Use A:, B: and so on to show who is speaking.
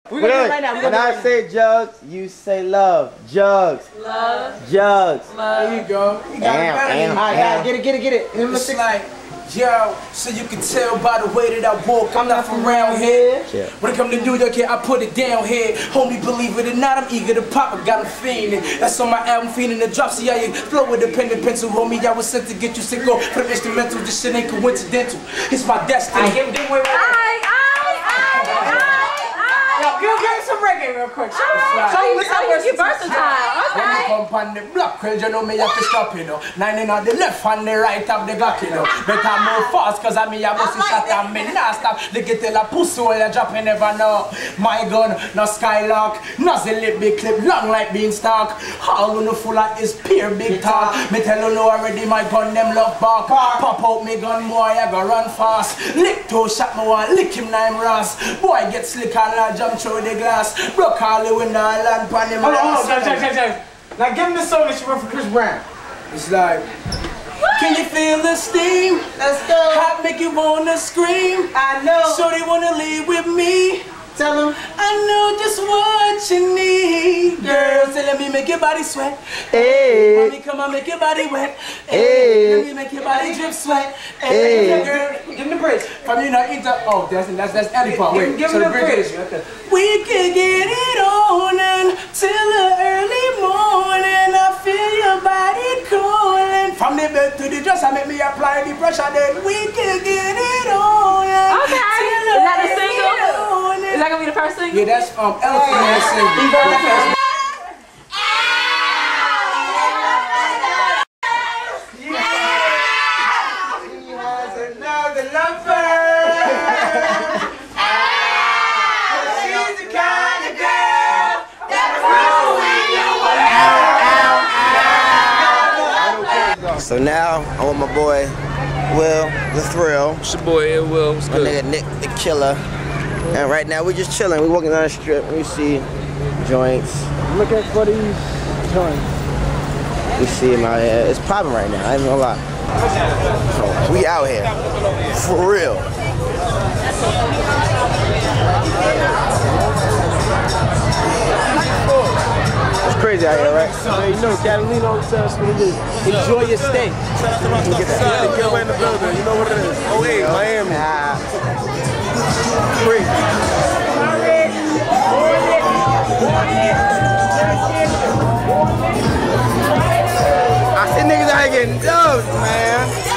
A: We're gonna do it right now.
B: When I say jugs, you say love. Jugs.
A: Love.
B: Jugs.
A: Love.
C: There you go. You got it.
B: Alright, get it.
C: It's like, yo, so you can tell by the way that I walk, I'm not from around here.
B: Yeah.
C: When it come to New York, yeah, I put it down here. Homie, believe it or not, I'm eager to pop. I got a fiend. That's on my album, Fiending the Drop. See how you flow with a pen and pencil. Homie, I was sent to get you sick off for the instrumental. This shit ain't coincidental. It's my destiny.
A: Give me some reggae real quick. So you versatile.
C: When you come on the block, well, you know me have to stop, you know. 9 on the left and the right of the Glock, you know. Better move fast, cause I mean, I must shot and me not stop. They get till a pussy while you drop, you never know. My gun, no skylock, nozzle lip, big clip, long like beanstalk. All on the full of is pure big talk. Me tell you know already, my gun, them love bark. Pop out me gun, boy, I go run fast. Lick toe shot, me one, lick him, nine Ross. Boy, get slick and I jump through the glass. Broke all the window, I land pan him.
A: Hold on. Now give him the song that you wrote for Chris Brown.
C: It's like, can you feel the steam?
A: Let's go.
C: Hot make you wanna scream.
A: I know.
C: So they wanna leave with me.
A: Tell him.
C: I know just what you need. Girl, say let me make your body sweat.
B: Hey.
C: Mommy, come on, make your body wet.
B: Hey.
C: Let me make your body drip sweat. Hey. Girl,
A: Give him the bridge.
C: from you know, oh, that's Eddie part. Wait,
A: Give him the bridge. Okay.
C: We can get it on until the early morning. I feel your body calling. From the bed to the dress, I make me apply the pressure. Then we can get it on.
A: Okay. Is that the single? Is that gonna be the first single?
C: Yeah, that's Elephant Man single.
B: So now I'm with my boy Will, the Thrill.
D: It's your boy Ill Will. What's
B: My
D: good?
B: nigga Nick, the Killer. And right now we're just chilling. We're walking down the strip. We see joints. Looking for these joints. We see them out here. It's popping right now. I ain't gonna lie. So we out here for real. It's crazy out here, right?
E: So you know, Catalina tells us what it is. Enjoy your stay. Get away in the building. You know what it is. Oh, hey, Miami. Free.
B: I see niggas out here getting dubbed, man.